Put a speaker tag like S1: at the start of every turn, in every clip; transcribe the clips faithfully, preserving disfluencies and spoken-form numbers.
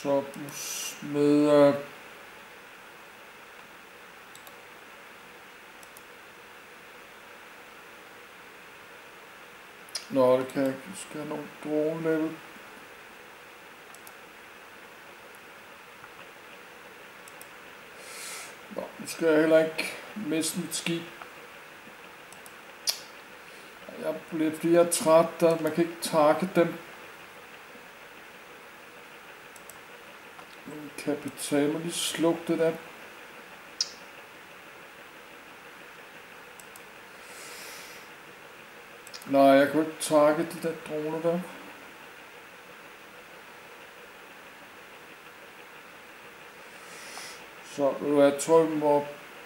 S1: Så med uh, Nå, det kan jeg ikke. Jeg skal have nogle drone level. Nå, nu skal jeg heller ikke miste mit skib. Jeg bliver flere træt, der man kan ikke target dem. Min kapital må lige slukke det der. Nej, jeg kan ikke target de der droner der. Så vil du have trykket op.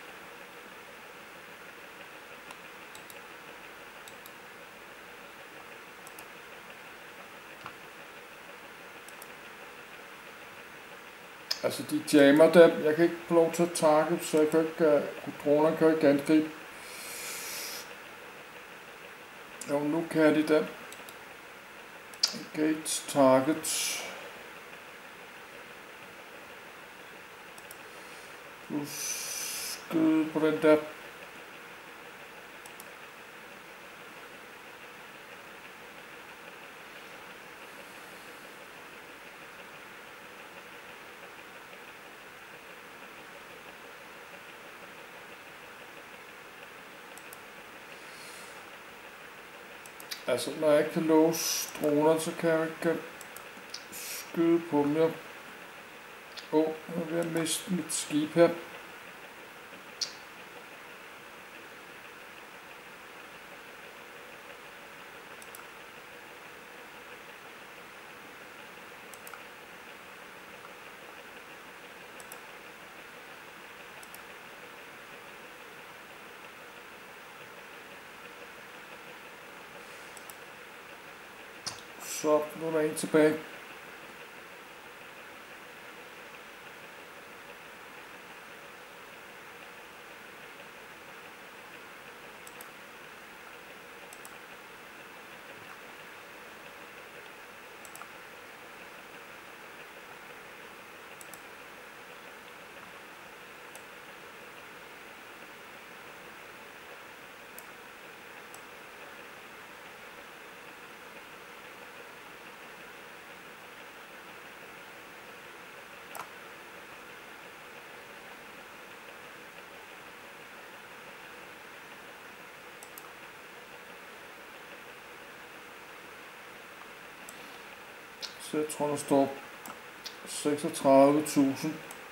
S1: Altså de jammer dem, jeg kan ikke få lov til at target, så jeg kan ikke, uh, dronerne kan ikke angribe. Jo, nu kan de dem. Engage target. Plus skyde på den der. Altså, når jeg ikke kan låse droner, så kan jeg ikke skyde på dem. Åh, oh, nu er jeg ved at miste mit skib her. Så nu er der en tilbage. Så jeg tror, der står seksogtredive tusind.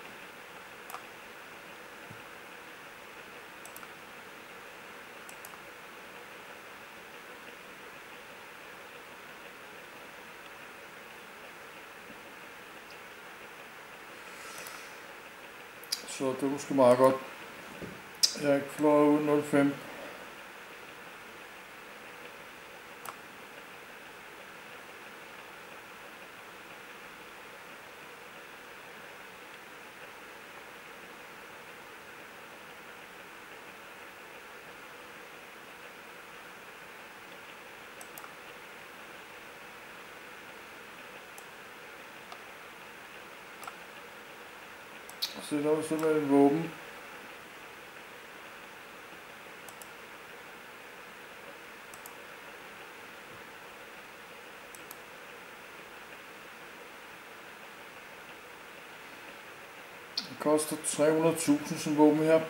S1: Så det er måske meget godt. Jeg er ikke fløjet ud nul fem. Så der var simpelthen et våben. Det koster tre hundrede tusind som våben her.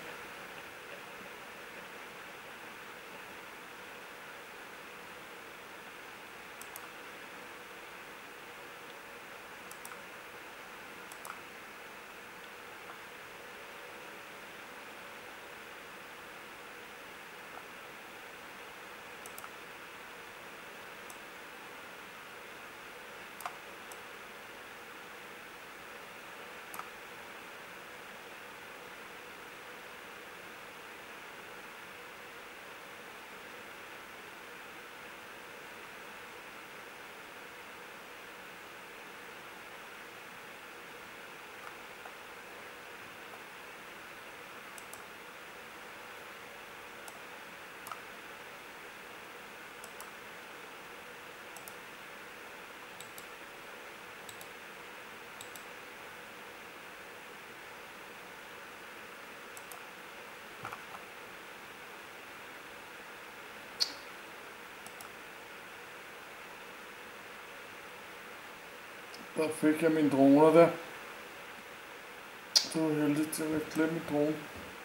S1: Der fik jeg mine droner der. Det var heldigt, at jeg glemte min drone.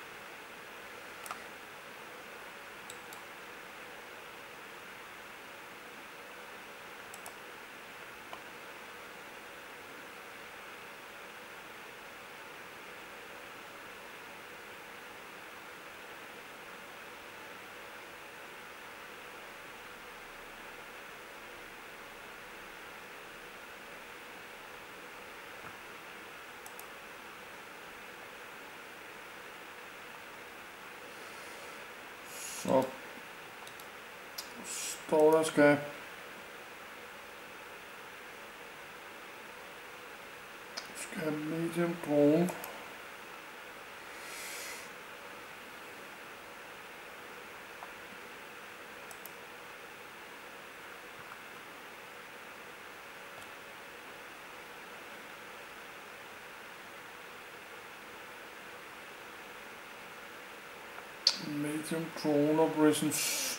S1: Så står der skal skal have medium drone. Medium drone operations.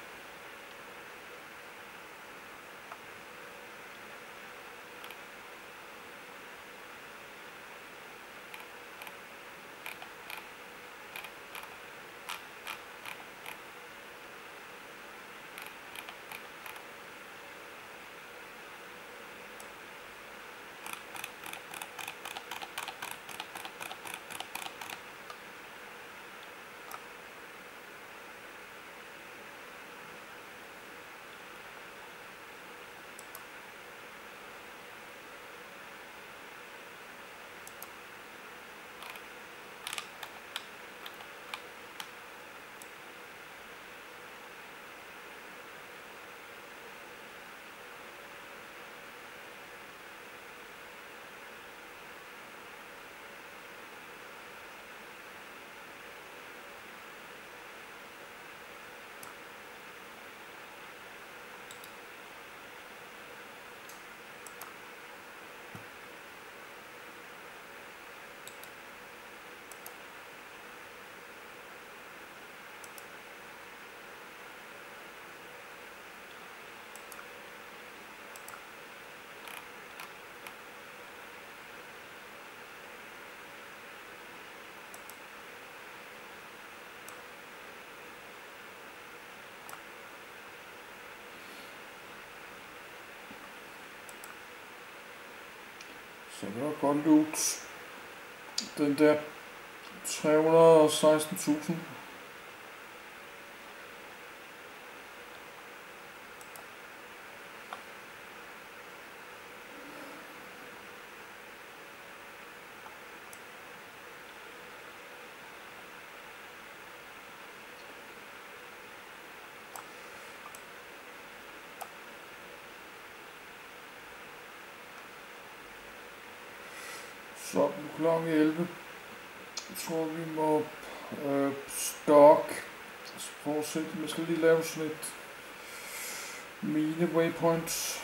S1: Så det var godt loot. Den der tre hundrede og seksten tusind. Så nu klokken elleve. Jeg tror vi må øh, stok. Så prøv at se, jeg skal lige lave sådan et mine waypoints.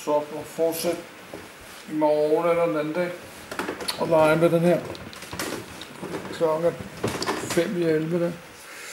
S1: Så må fortsætte i morgen eller den anden dag og lege med den her. Klokken fem i elleve der.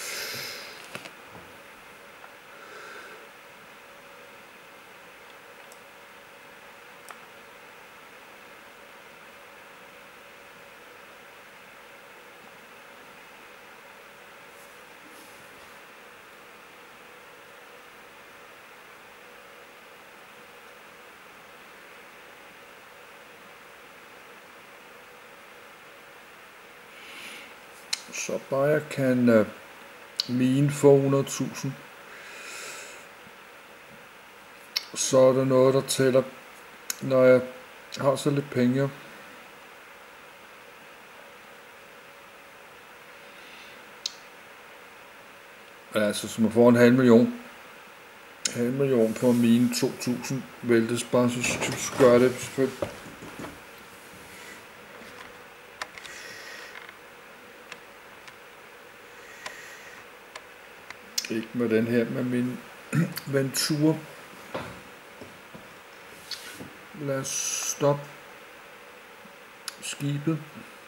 S1: Så bare jeg kan uh, mine for hundrede tusind, så er der noget, der tæller, når jeg har så lidt penge. Altså, som man får en halv million. Halv million på mine to tusind væltes bare, så, så gør det selvfølgelig. Ikke med den her, med min Ventura. Lad os stoppe skibet.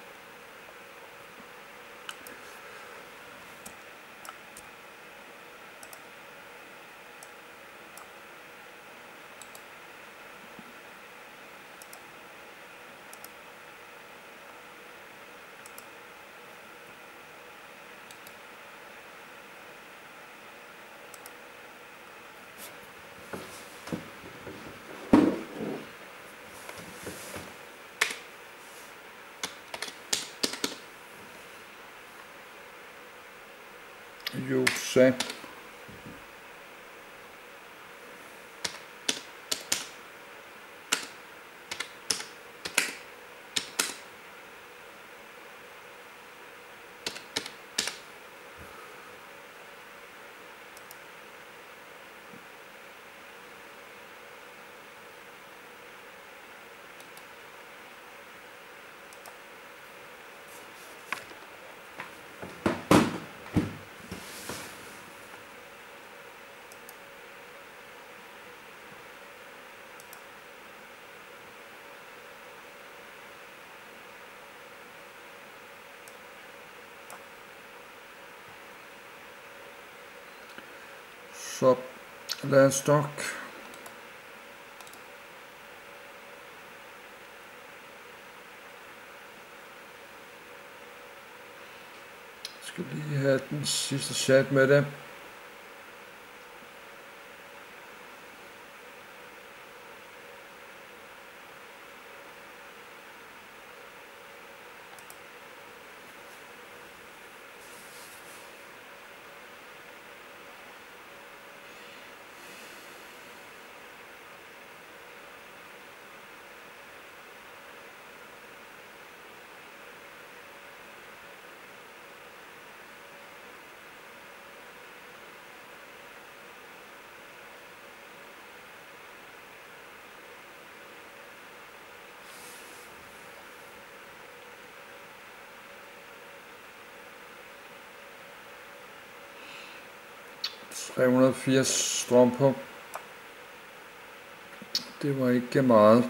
S1: Jo, så. Så lad os stokke. Jeg skal lige have den sidste chat med det. tre hundrede og firs strøm på. Det var ikke meget.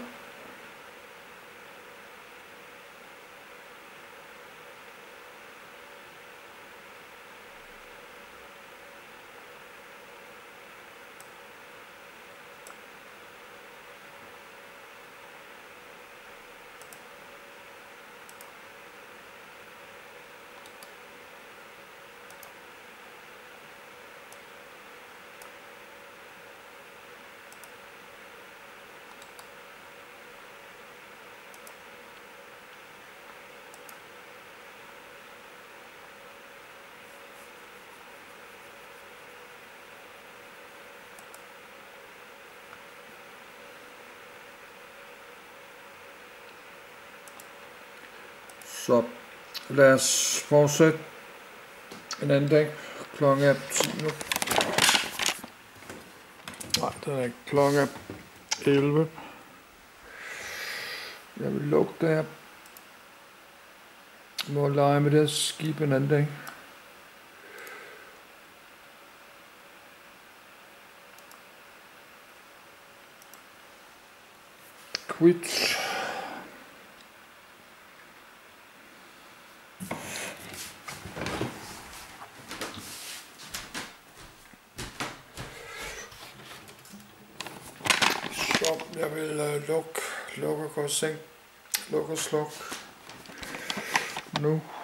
S1: Så lad os fortsætte en anden dag. Klokken er ti nu. Nej, det er ikke. Klokken er elleve. Jeg vil lukke det her. Jeg må lege med det her skib en anden dag. Switch. Så jeg vil uh, lukke, lukke og sænke, lukke og slukke nu.